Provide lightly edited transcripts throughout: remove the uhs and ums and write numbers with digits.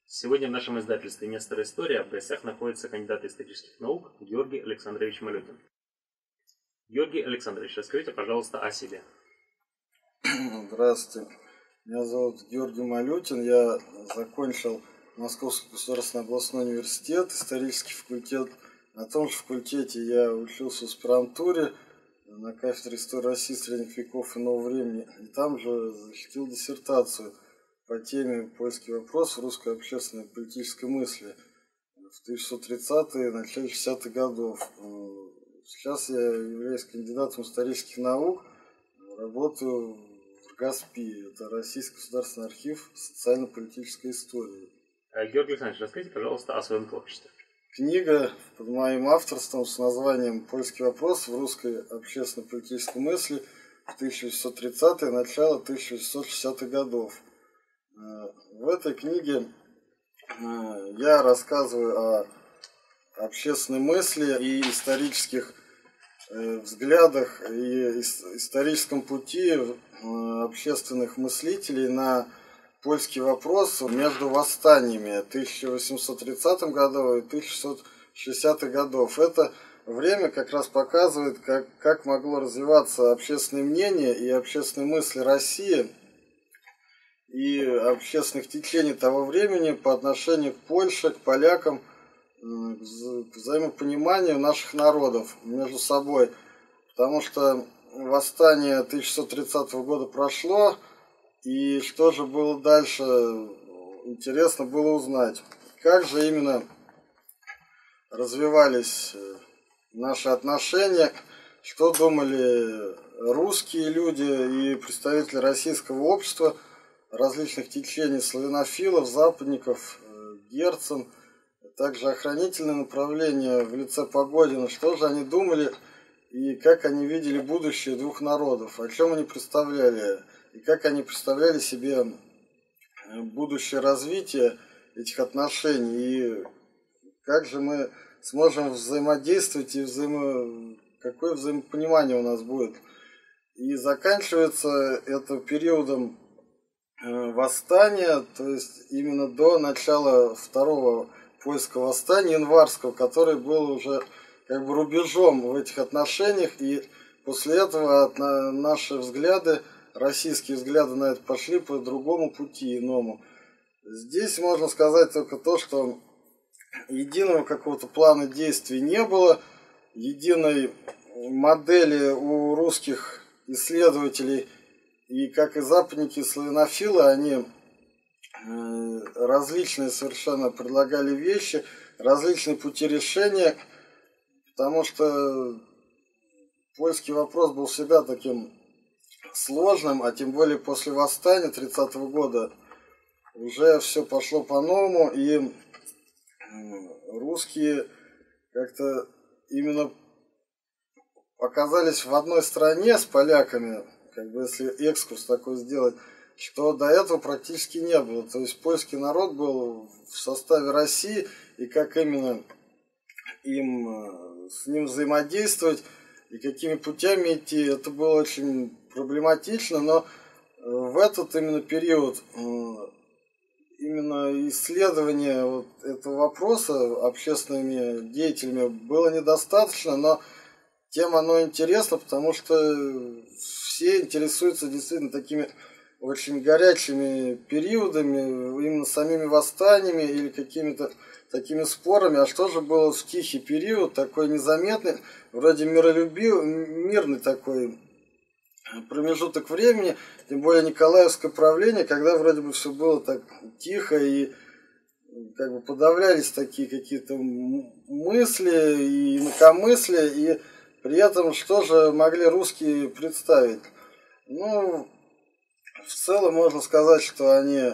Сегодня в нашем издательстве «Нестор История» в гостях находится кандидат исторических наук Георгий Александрович Малютин. Георгий Александрович, расскажите, пожалуйста, о себе. Здравствуйте. Меня зовут Георгий Малютин. Я закончил Московский государственный областной университет, исторический факультет. На том же факультете я учился в аспирантуре на кафедре истории России средних веков и нового времени. И там же защитил диссертацию по теме «Польский вопрос в русской общественной и политической мысли» в 1930-е, начале 60-х годов. Сейчас я являюсь кандидатом исторических наук, работаю в РГАСПИ, это Российский государственный архив социально-политической истории. Георгий Александрович, расскажите, пожалуйста, о своем творчестве. Книга под моим авторством с названием «Польский вопрос в русской общественно-политической мысли» в 1830-е, начало 1860-х годов. В этой книге я рассказываю о общественной мысли и исторических взглядах и историческом пути общественных мыслителей на польский вопрос между восстаниями 1830 году и 1660-х годов. Это время как раз показывает, как могло развиваться общественное мнение и общественные мысли России и общественных течений того времени по отношению к Польше, к полякам, к взаимопониманию наших народов между собой. Потому что восстание 1630 года прошло, и что же было дальше, интересно было узнать. Как же именно развивались наши отношения, что думали русские люди и представители российского общества, различных течений, славянофилов, западников, Герцен, также охранительное направление в лице Погодина, что же они думали и как они видели будущее двух народов, о чем они представляли и как они представляли себе будущее развитие этих отношений и как же мы сможем взаимодействовать и какое взаимопонимание у нас будет. И заканчивается это периодом восстания, то есть именно до начала второго польского восстания, январского, который был уже как бы рубежом в этих отношениях, и после этого наши взгляды, российские взгляды на это пошли по другому пути, иному. Здесь можно сказать только то, что единого какого-то плана действий не было, единой модели у русских исследователей, и как и западники, и славянофилы, они различные совершенно предлагали вещи, различные пути решения, потому что польский вопрос был всегда таким сложным, а тем более после восстания 30-го года уже все пошло по-новому, и русские как-то именно оказались в одной стране с поляками, как бы если экскурс такой сделать, что до этого практически не было. То есть польский народ был в составе России, и как именно им с ним взаимодействовать и какими путями идти, это было очень проблематично, но в этот именно период именно исследования вот этого вопроса общественными деятелями было недостаточно, но тем оно интересно, потому что все интересуются действительно такими очень горячими периодами, именно самими восстаниями или какими-то такими спорами. А что же было в тихий период, такой незаметный, вроде мирный такой промежуток времени, тем более Николаевское правление, когда вроде бы все было так тихо и как бы подавлялись такие какие-то мысли и инакомыслия, и при этом что же могли русские представить? Ну, в целом можно сказать, что они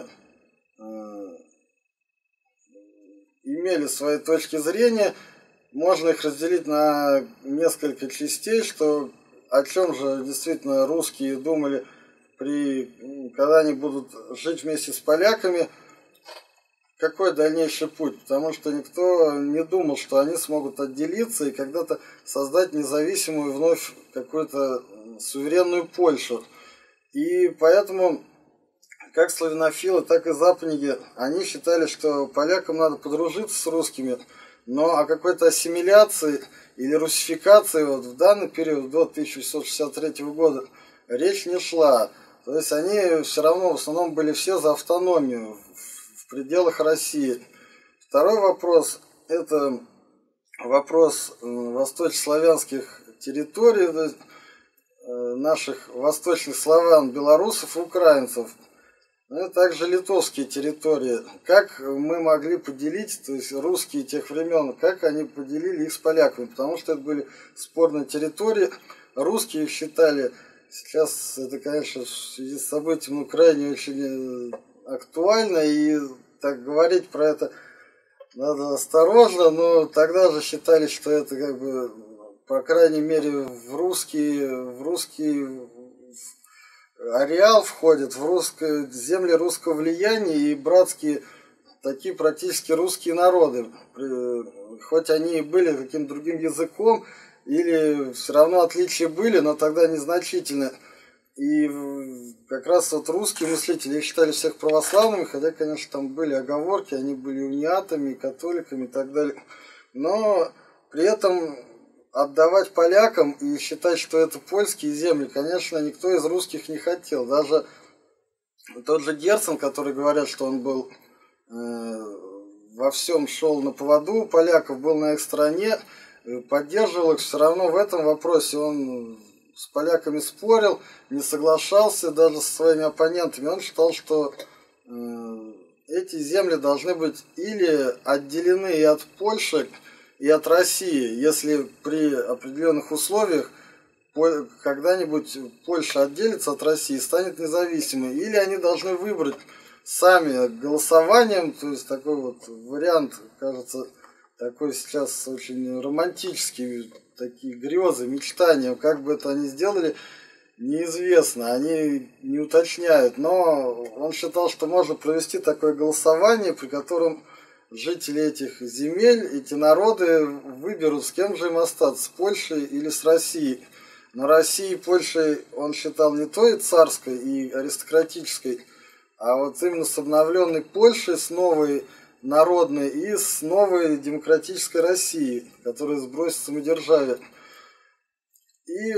имели свои точки зрения, можно их разделить на несколько частей, что о чем же действительно русские думали, когда они будут жить вместе с поляками, какой дальнейший путь, потому что никто не думал, что они смогут отделиться и когда-то создать независимую вновь какую-то суверенную Польшу. И поэтому как славянофилы, так и западники, они считали, что полякам надо подружиться с русскими, но о какой-то ассимиляции или русификации вот в данный период, до 1863 года, речь не шла. То есть они все равно в основном были все за автономию в пределах России. Второй вопрос – это вопрос восточнославянских территорий, то есть наших восточных славян, белорусов и украинцев. Ну и также литовские территории. Как мы могли поделить, то есть русские тех времен, как они поделили их с поляками, потому что это были спорные территории. Русские их считали, сейчас это, конечно, в связи с событием на Украине очень актуально, и так говорить про это надо осторожно, но тогда же считали, что это как бы, по крайней мере, в русский ареал входит, в земли русского влияния и братские, такие практически русские народы. Хоть они и были каким-то другим языком, или все равно отличия были, но тогда незначительны. И как раз вот русские мыслители их считали всех православными, хотя, конечно, там были оговорки, они были униатами, католиками и так далее. Но при этом отдавать полякам и считать, что это польские земли, конечно, никто из русских не хотел. Даже тот же Герцен, который говорят, что он был во всем шел на поводу у поляков, был на их стороне, поддерживал их, все равно в этом вопросе он с поляками спорил, не соглашался даже со своими оппонентами. Он считал, что эти земли должны быть или отделены и от Польши, и от России, если при определенных условиях когда-нибудь Польша отделится от России и станет независимой, или они должны выбрать сами голосованием, то есть такой вот вариант, кажется, такой сейчас очень романтический, такие грезы, мечтания, как бы это они сделали, неизвестно, они не уточняют, но он считал, что можно провести такое голосование, при котором жители этих земель, эти народы выберут, с кем же им остаться, с Польшей или с Россией. Но Россией и Польшей он считал не той царской и аристократической, а вот именно с обновленной Польшей, с новой народной и с новой демократической Россией, которая сбросит самодержавие. И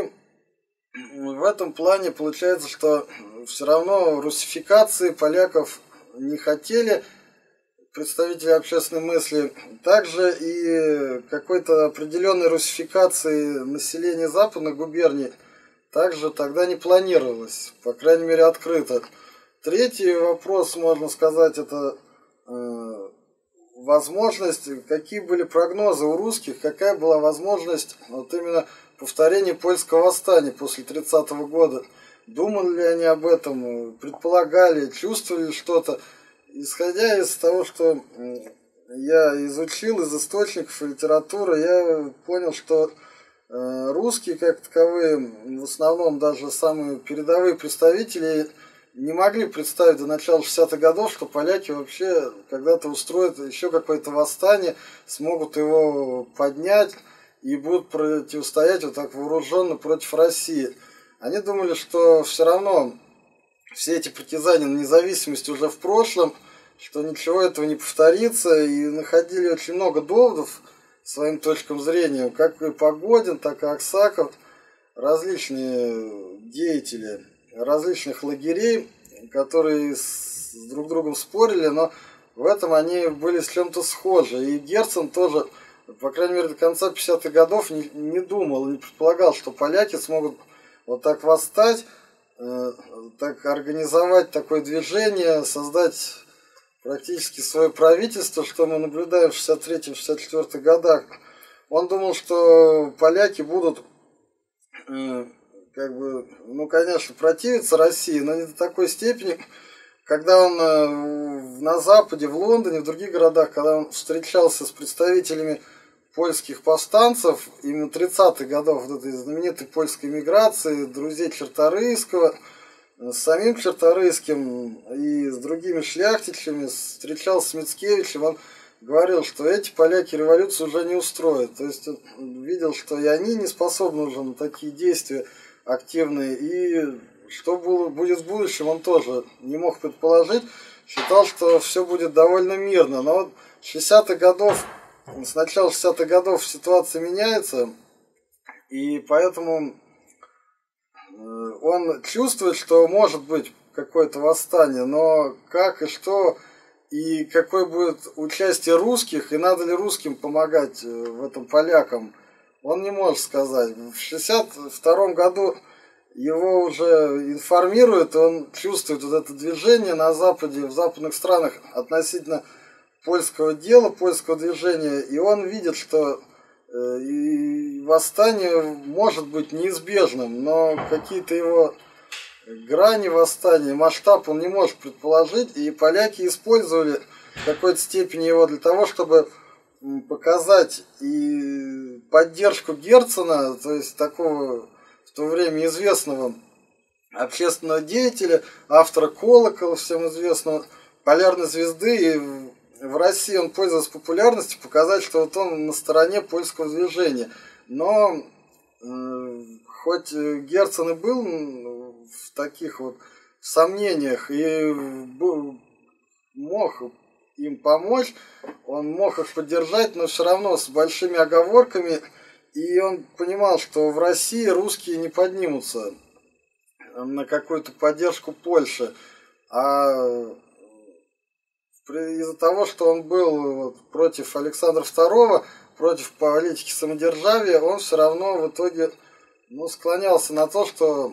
в этом плане получается, что все равно русификации поляков не хотели представители общественной мысли. Также и какой-то определенной русификации населения западных губерний также тогда не планировалось, по крайней мере открыто. Третий вопрос, можно сказать, это возможность, какие были прогнозы у русских, какая была возможность вот именно повторения польского восстания после 30-го года. Думали ли они об этом, предполагали, чувствовали что-то. Исходя из того, что я изучил из источников и литературы, я понял, что русские, как таковые, в основном даже самые передовые представители, не могли представить до начала 60-х годов, что поляки вообще когда-то устроят еще какое-то восстание, смогут его поднять и будут противостоять вот так вооруженно против России. Они думали, что все равно все эти притязания на независимость уже в прошлом, что ничего этого не повторится, и находили очень много доводов своим точкам зрения, как и Погодин, так и Аксаков, различные деятели различных лагерей, которые с друг другом спорили, но в этом они были с чем-то схожи. И Герцен тоже, по крайней мере, до конца 50-х годов не думал, не предполагал, что поляки смогут вот так восстать, так организовать такое движение, создать практически свое правительство, что мы наблюдаем в 63-64 годах. Он думал, что поляки будут как бы, ну, конечно, противиться России, но не до такой степени, когда он на Западе, в Лондоне, в других городах, когда он встречался с представителями польских повстанцев, именно 30-х годов, вот этой знаменитой польской миграции, друзей Черторийского, с самим Черторийским и с другими шляхтичами, встречался с Мицкевичем, он говорил, что эти поляки революцию уже не устроят. То есть он видел, что и они не способны уже на такие действия активные, и что будет в будущем, он тоже не мог предположить. Считал, что все будет довольно мирно. Но вот с начала 60-х годов ситуация меняется. И поэтому он чувствует, что может быть какое-то восстание. Но как и что, и какое будет участие русских, и надо ли русским помогать в этом полякам, он не может сказать. В 62 году его уже информируют, он чувствует вот это движение на Западе, в западных странах относительно польского дела, польского движения, и он видит, что и восстание может быть неизбежным, но какие-то его грани восстания, масштаб он не может предположить, и поляки использовали в какой-то степени его для того, чтобы показать и поддержку Герцена, то есть такого в то время известного общественного деятеля, автора «Колокола», всем известного, «Полярной звезды», и в России он пользовался популярностью, показать, что вот он на стороне польского движения. Но хоть Герцен и был в таких вот сомнениях и мог им помочь, он мог их поддержать, но все равно с большими оговорками, и он понимал, что в России русские не поднимутся на какую-то поддержку Польши, а из-за того, что он был против Александра II, против политики самодержавия, он все равно в итоге склонялся на то, что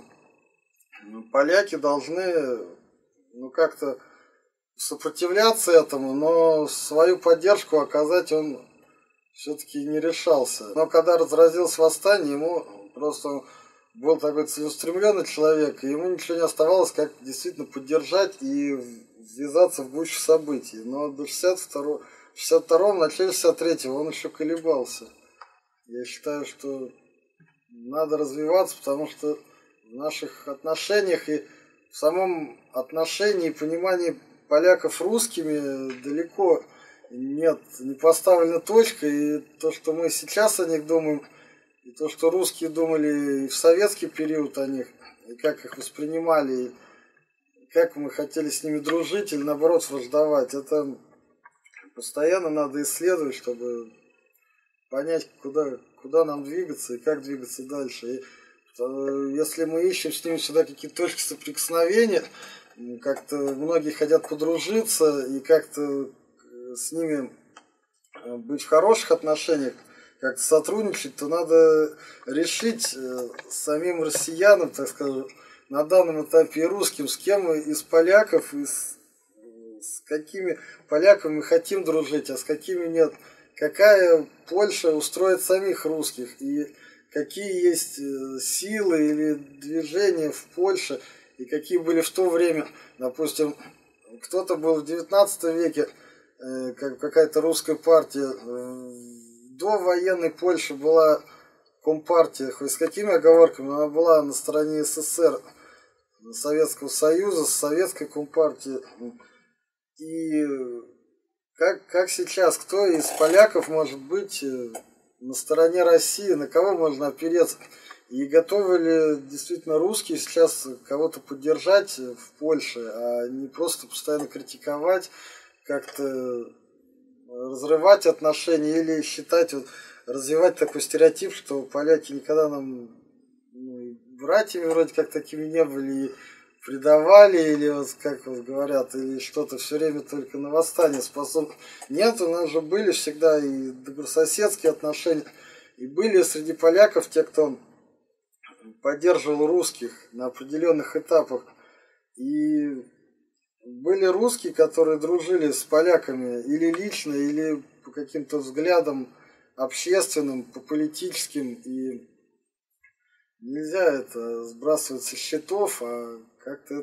поляки должны как-то сопротивляться этому, но свою поддержку оказать он все-таки не решался. Но когда разразилось восстание, ему просто был такой целеустремленный человек, и ему ничего не оставалось, как действительно поддержать и ввязаться в гущу событий. Но до 62-го, в начале 63-го он еще колебался. Я считаю, что надо развиваться, потому что в наших отношениях и в самом отношении и понимании поляков русскими не поставлена точка, и то, что мы сейчас о них думаем, и то, что русские думали и в советский период о них, и как их воспринимали, и как мы хотели с ними дружить или наоборот враждовать, это постоянно надо исследовать, чтобы понять, куда нам двигаться и как двигаться дальше. И если мы ищем с ними всегда какие-то точки соприкосновения, как-то многие хотят подружиться и как-то с ними быть в хороших отношениях, как-то сотрудничать, то надо решить самим россиянам, так скажем, на данном этапе и русским, с кем из поляков, и с какими поляками мы хотим дружить, а с какими нет. Какая Польша устроит самих русских, и какие есть силы или движения в Польше, и какие были в то время. Допустим, кто-то был в 19 веке, какая-то русская партия. До военной Польши была компартия, хоть с какими оговорками, но она была на стороне СССР, Советского Союза, с советской компартией. И как сейчас, кто из поляков может быть на стороне России, на кого можно опереться? И готовы ли действительно русские сейчас кого-то поддержать в Польше, а не просто постоянно критиковать, как-то разрывать отношения или считать, развивать такой стереотип, что поляки никогда нам братьями вроде как такими не были, и предавали, или как говорят, или что-то все время только на восстание способны. Нет, у нас же были всегда и добрососедские отношения, и были среди поляков те, кто поддерживал русских на определенных этапах. И были русские, которые дружили с поляками или лично, или по каким-то взглядам общественным, по политическим. И нельзя это сбрасывать со счетов, а как-то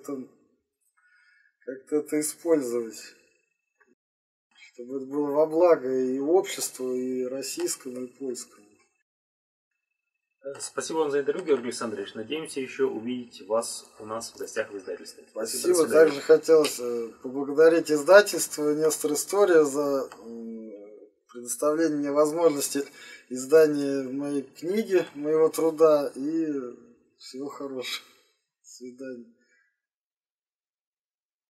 это использовать, чтобы это было во благо и обществу, и российскому, и польскому. Спасибо вам за интервью, Георгий Александрович. Надеемся еще увидеть вас у нас в гостях в издательстве. Спасибо. Также хотелось поблагодарить издательство «Нестор История» за предоставление мне возможности издания моей книги, моего труда, и всего хорошего. свидания.